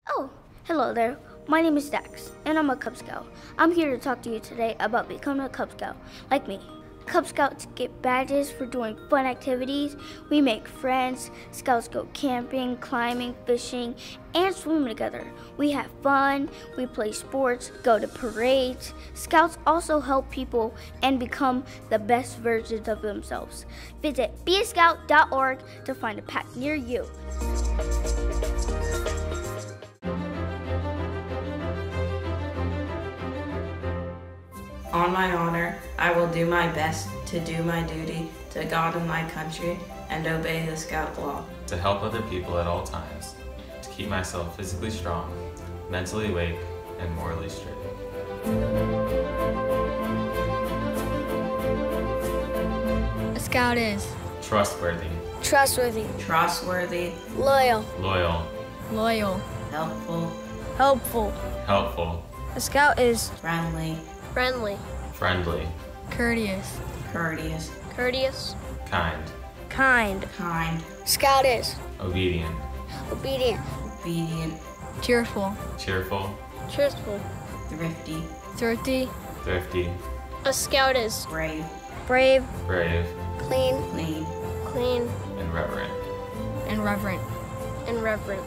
Oh, hello there. My name is Dax, and I'm a Cub Scout. I'm here to talk to you today about becoming a Cub Scout, like me. Cub Scouts get badges for doing fun activities. We make friends. Scouts go camping, climbing, fishing, and swimming together. We have fun. We play sports, go to parades. Scouts also help people and become the best versions of themselves. Visit beascout.org to find a pack near you. On my honor, I will do my best to do my duty to God and my country and obey the Scout law. To help other people at all times, to keep myself physically strong, mentally awake, and morally straight. A Scout is Trustworthy. trustworthy, Trustworthy, loyal, Loyal. loyal, helpful, helpful. Helpful. A Scout is friendly, friendly, Friendly. courteous, courteous, courteous, Kind. kind. kind, Scout is Obedient. obedient, obedient, cheerful, Cheerful. truthful, thrifty, thrifty. Thrifty. A Scout is brave, brave, Brave. clean, clean, clean, And reverent. and reverent, and reverent.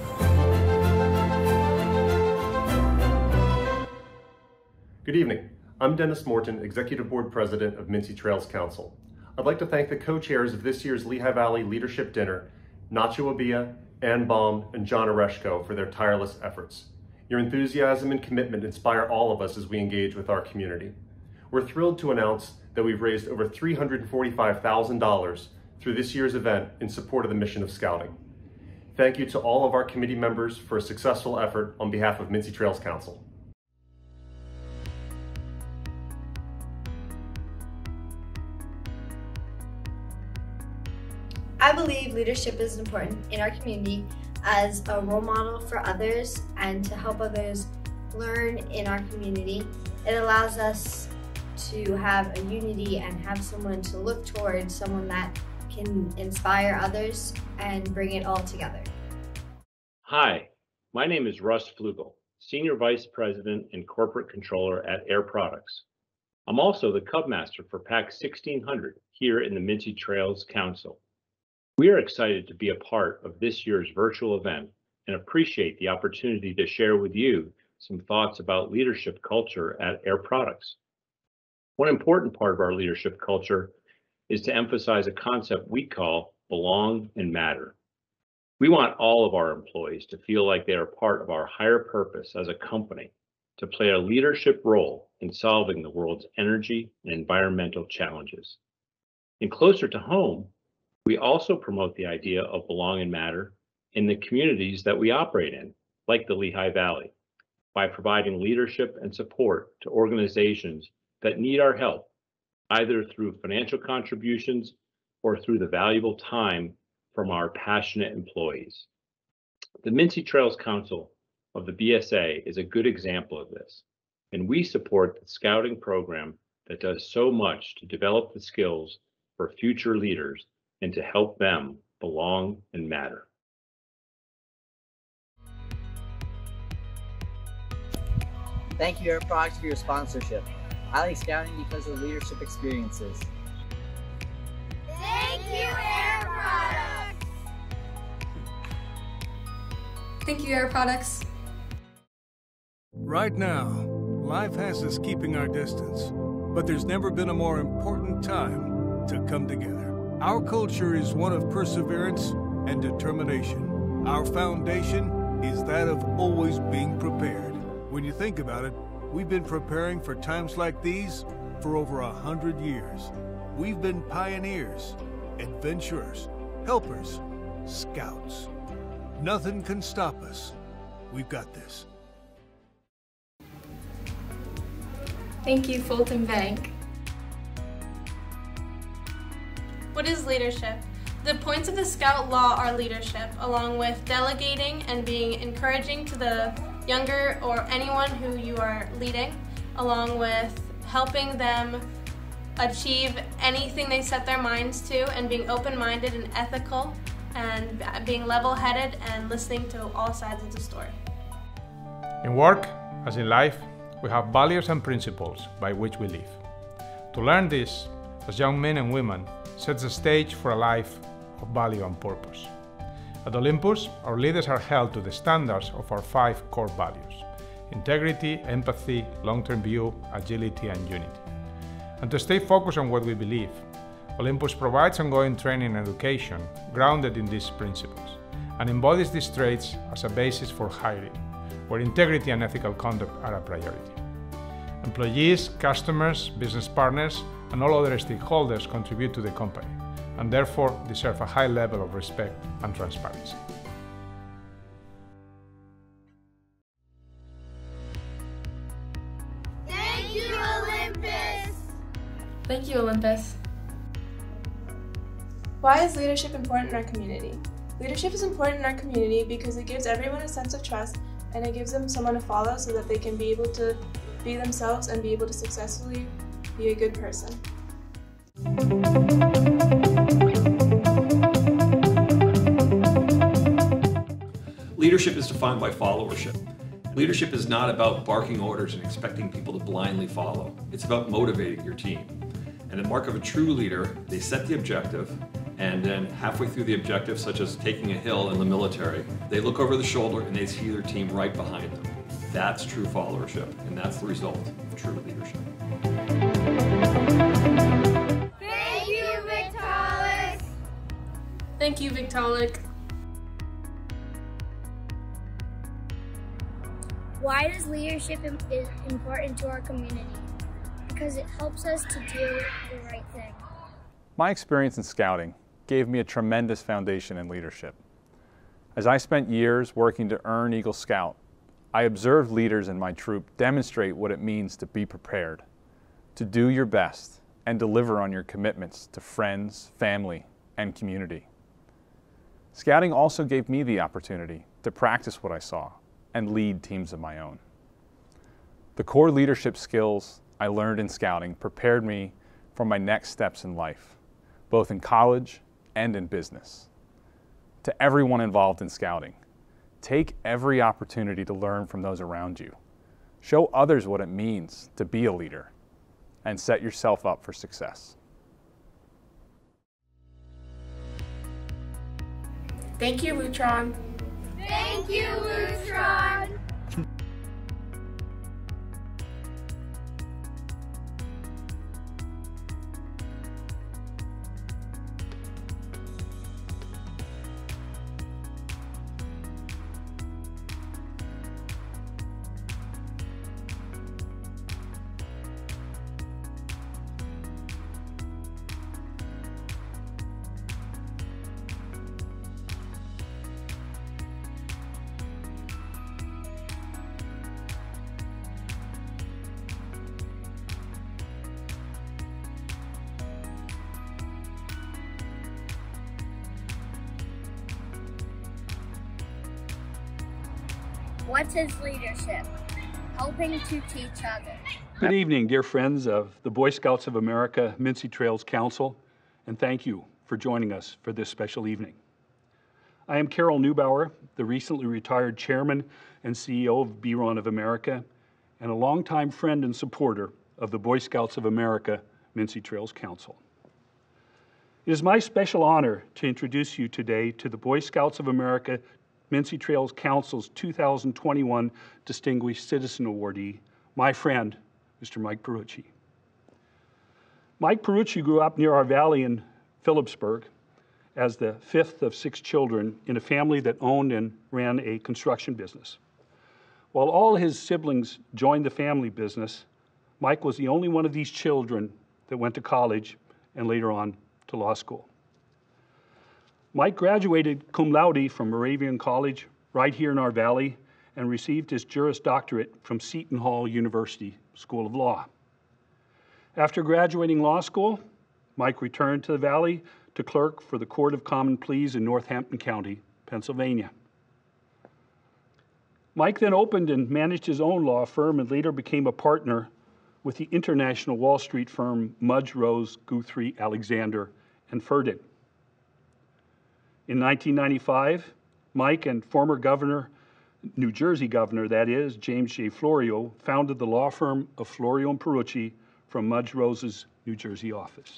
Good evening. I'm Dennis Morton, Executive Board President of Mincy Trails Council. I'd like to thank the co-chairs of this year's Lehigh Valley Leadership Dinner, Nacho Abia, Ann Baum, and John Oreshko, for their tireless efforts. Your enthusiasm and commitment inspire all of us as we engage with our community. We're thrilled to announce that we've raised over $345,000 through this year's event in support of the mission of Scouting. Thank you to all of our committee members for a successful effort on behalf of Mincy Trails Council. I believe leadership is important in our community as a role model for others and to help others learn in our community. It allows us to have a unity and have someone to look towards, someone that can inspire others and bring it all together. Hi, my name is Russ Flugel, Senior Vice President and Corporate Controller at Air Products. I'm also the Cub Master for PAC 1600 here in the Mincy Trails Council. We are excited to be a part of this year's virtual event and appreciate the opportunity to share with you some thoughts about leadership culture at Air Products. One important part of our leadership culture is to emphasize a concept we call belong and matter. We want all of our employees to feel like they are part of our higher purpose as a company, to play a leadership role in solving the world's energy and environmental challenges. And closer to home, we also promote the idea of belong and matter in the communities that we operate in, like the Lehigh Valley, by providing leadership and support to organizations that need our help, either through financial contributions or through the valuable time from our passionate employees. The Mincy Trails Council of the BSA is a good example of this, and we support the scouting program that does so much to develop the skills for future leaders and to help them belong and matter. Thank you, Air Products, for your sponsorship. I like scouting because of leadership experiences. Thank you, Air Products! Thank you, Air Products. Right now, life has us keeping our distance, but there's never been a more important time to come together. Our culture is one of perseverance and determination. Our foundation is that of always being prepared. When you think about it, we've been preparing for times like these for over 100 years. We've been pioneers, adventurers, helpers, scouts. Nothing can stop us. We've got this. Thank you, Fulton Bank. What is leadership? The points of the Scout Law are leadership, along with delegating and being encouraging to the younger or anyone who you are leading, along with helping them achieve anything they set their minds to, and being open-minded and ethical, and being level-headed and listening to all sides of the story. In work, as in life, we have values and principles by which we live. To learn this, as young men and women, sets the stage for a life of value and purpose. At Olympus, our leaders are held to the standards of our 5 core values: integrity, empathy, long-term view, agility, and unity. And to stay focused on what we believe, Olympus provides ongoing training and education grounded in these principles and embodies these traits as a basis for hiring, where integrity and ethical conduct are a priority. Employees, customers, business partners, and all other stakeholders contribute to the company, and therefore deserve a high level of respect and transparency. Thank you, Olympus! Thank you, Olympus. Why is leadership important in our community? Leadership is important in our community because it gives everyone a sense of trust, and it gives them someone to follow so that they can be able to be themselves and be able to successfully be a good person. Leadership is defined by followership. Leadership is not about barking orders and expecting people to blindly follow. It's about motivating your team. And the mark of a true leader, they set the objective, and then halfway through the objective, such as taking a hill in the military, they look over the shoulder and they see their team right behind them. That's true followership, and that's the result of true leadership. Thank you, Vitalik! Thank you, Vitalik. Why does leadership is important to our community? Because it helps us to do the right thing. My experience in scouting gave me a tremendous foundation in leadership. As I spent years working to earn Eagle Scout, I observed leaders in my troop demonstrate what it means to be prepared, to do your best, and deliver on your commitments to friends, family, and community. Scouting also gave me the opportunity to practice what I saw and lead teams of my own. The core leadership skills I learned in scouting prepared me for my next steps in life, both in college and in business. To everyone involved in scouting, take every opportunity to learn from those around you. Show others what it means to be a leader, and set yourself up for success. Thank you, Lutron. Thank you, Lutron! What's his leadership? Helping to teach others. Good evening, dear friends of the Boy Scouts of America Mincy Trails Council, and thank you for joining us for this special evening. I am Carol Neubauer, the recently retired chairman and CEO of B-Ron of America, and a longtime friend and supporter of the Boy Scouts of America Mincy Trails Council. It is my special honor to introduce you today to the Boy Scouts of America Mincy Trails Council's 2021 Distinguished Citizen Awardee, my friend, Mr. Mike Perucci. Mike Perucci grew up near our valley in Phillipsburg as the 5th of 6 children in a family that owned and ran a construction business. While all his siblings joined the family business, Mike was the only one of these children that went to college and later on to law school. Mike graduated cum laude from Moravian College right here in our valley and received his Juris Doctorate from Seton Hall University School of Law. After graduating law school, Mike returned to the valley to clerk for the Court of Common Pleas in Northampton County, Pennsylvania. Mike then opened and managed his own law firm and later became a partner with the international Wall Street firm Mudge, Rose, Guthrie, Alexander, and Ferdin. In 1995, Mike and former Governor New Jersey governor, that is, James J. Florio, founded the law firm of Florio and Perucci from Mudge Rose's New Jersey office.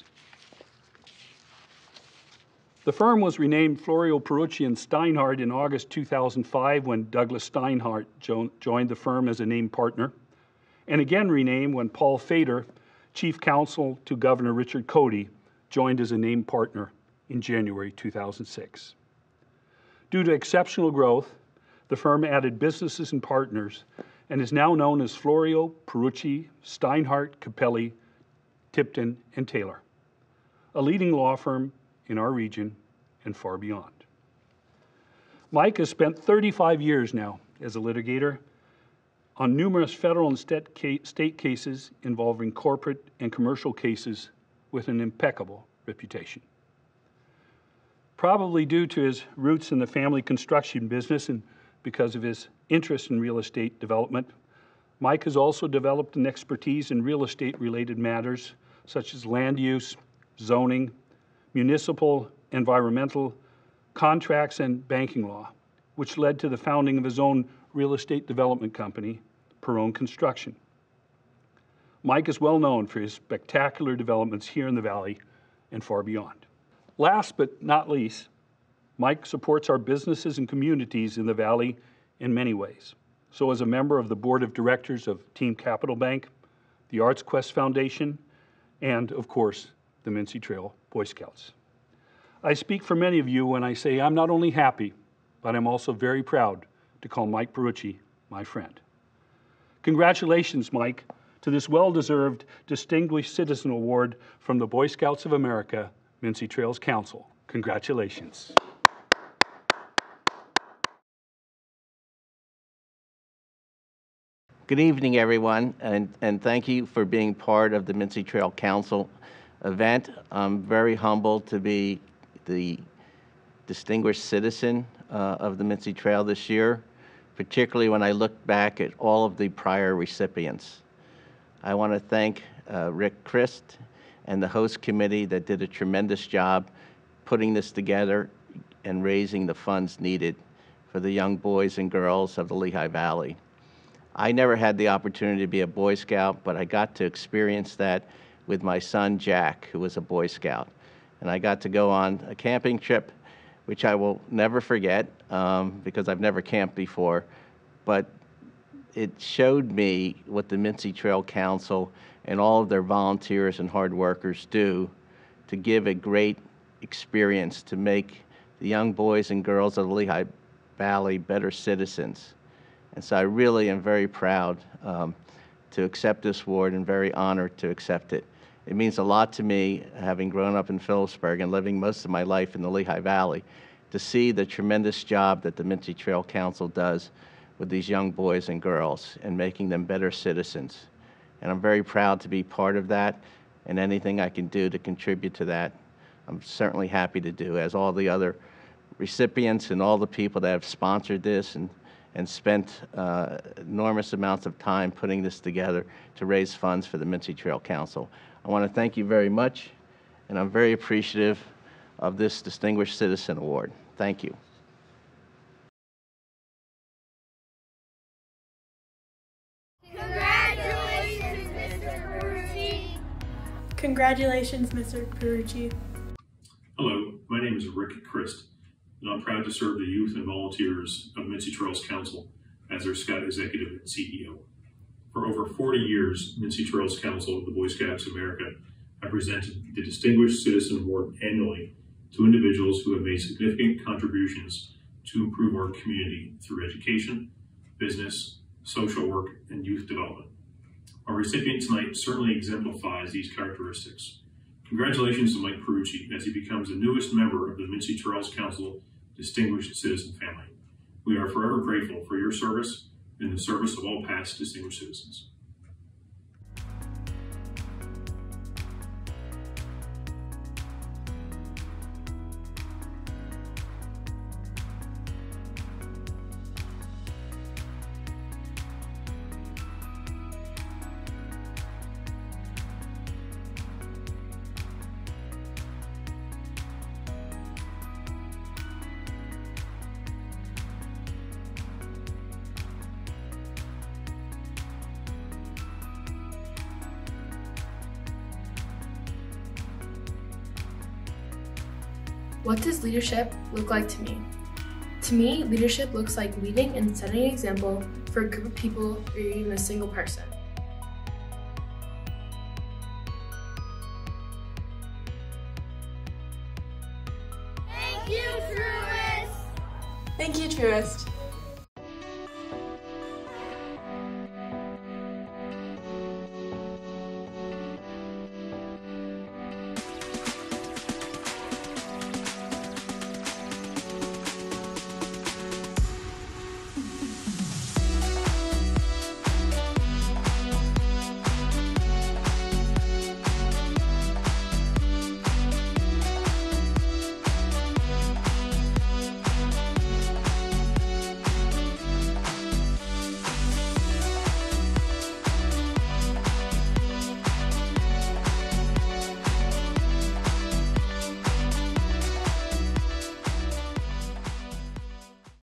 The firm was renamed Florio, Perucci and Steinhardt in August 2005 when Douglas Steinhardt joined the firm as a named partner, and again renamed when Paul Fader, chief counsel to Governor Richard Codey, joined as a named partner in January 2006. Due to exceptional growth, the firm added businesses and partners and is now known as Florio, Perucci, Steinhardt, Capelli, Tipton, and Taylor, a leading law firm in our region and far beyond. Mike has spent 35 years now as a litigator on numerous federal and state cases involving corporate and commercial cases with an impeccable reputation. Probably due to his roots in the family construction business and because of his interest in real estate development, Mike has also developed an expertise in real estate-related matters such as land use, zoning, municipal, environmental, contracts, and banking law, which led to the founding of his own real estate development company, Perrone Construction. Mike is well known for his spectacular developments here in the Valley and far beyond. Last but not least, Mike supports our businesses and communities in the Valley in many ways. So as a member of the board of directors of Team Capital Bank, the Arts Quest Foundation, and of course, the Mincy Trail Boy Scouts. I speak for many of you when I say I'm not only happy, but I'm also very proud to call Mike Perucci my friend. Congratulations, Mike, to this well-deserved Distinguished Citizen Award from the Boy Scouts of America, Mincy Trails Council. Congratulations. Good evening, everyone, and thank you for being part of the Mincy Trail Council event. I'm very humbled to be the Distinguished Citizen of the Mincy Trail this year, particularly when I look back at all of the prior recipients. I want to thank Rick Christ and the host committee that did a tremendous job putting this together and raising the funds needed for the young boys and girls of the Lehigh Valley. I never had the opportunity to be a Boy Scout, but I got to experience that with my son, Jack, who was a Boy Scout. And I got to go on a camping trip, which I will never forget because I've never camped before. But it showed me what the Mincy Trail Council and all of their volunteers and hard workers do to give a great experience to make the young boys and girls of the Lehigh Valley better citizens. And so I really am very proud to accept this award and very honored to accept it. It means a lot to me, having grown up in Phillipsburg and living most of my life in the Lehigh Valley, to see the tremendous job that the Mincy Trail Council does with these young boys and girls and making them better citizens. And I'm very proud to be part of that, and anything I can do to contribute to that, I'm certainly happy to do, as all the other recipients and all the people that have sponsored this and spent enormous amounts of time putting this together to raise funds for the Mincy Trail Council. I want to thank you very much, and I'm very appreciative of this Distinguished Citizen Award. Thank you. Congratulations, Mr. Perucci. Congratulations, Mr. Perucci. Hello, my name is Rick Christ, and I'm proud to serve the youth and volunteers of Mincy Trails Council as their Scout Executive and CEO. For over 40 years, Mincy Trails Council of the Boy Scouts of America have presented the Distinguished Citizen Award annually to individuals who have made significant contributions to improve our community through education, business, social work, and youth development. Our recipient tonight certainly exemplifies these characteristics. Congratulations to Mike Perucci as he becomes the newest member of the Mincy Trails Council Distinguished Citizen family. We are forever grateful for your service and the service of all past distinguished citizens. What does leadership look like to me? To me, leadership looks like leading and setting an example for a group of people or even a single person. Thank you, Truist! Thank you, Truist!